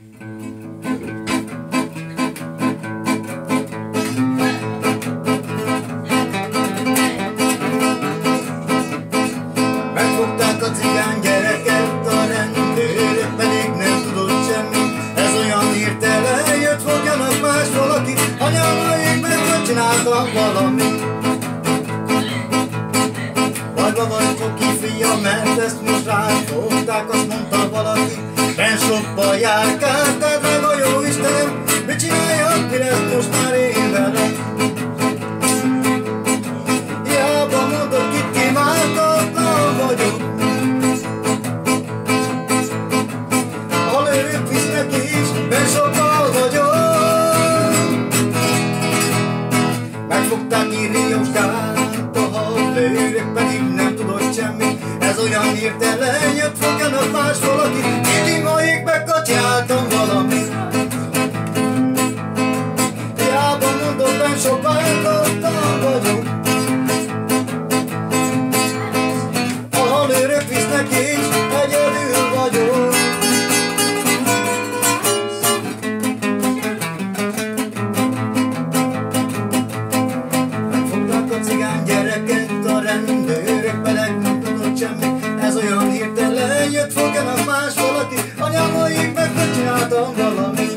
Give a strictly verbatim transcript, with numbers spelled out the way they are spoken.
Megfogták a cigány gyereket, a rendőrök pedig nem tudott semmi. Ez olyan hirtelen jött, fogjanak más valaki, anyámaik meg hogy csináltak valamit. Bajba vagy Foki fia, mert ezt most ráfogták, azt mondta valaki. Ben sokba járkáltál, drága jó Istenem, mit csináljak, mi lesz most már én velem? Hiába mondod, kit kimáltatlan vagyok. Ha lőrők visznek is, ben sokkal vagyok. Megfogták Irióskát, a hadlőrök pedig nem tudott semmi. Ez olyan hirtelen jött, fogjanak más valaki, Kidimaik megkatyáltam valamit. Hiába mondod, ben sokkal vagyok. A halőrök visznek és egyedül vagyok. Megfogták a cigány gyereket, a rendőrök pedig nem tudott semmi. Ez olyan hirtelen jött, fogjanak más valaki, anyámaik meg hogy csináltam valamit.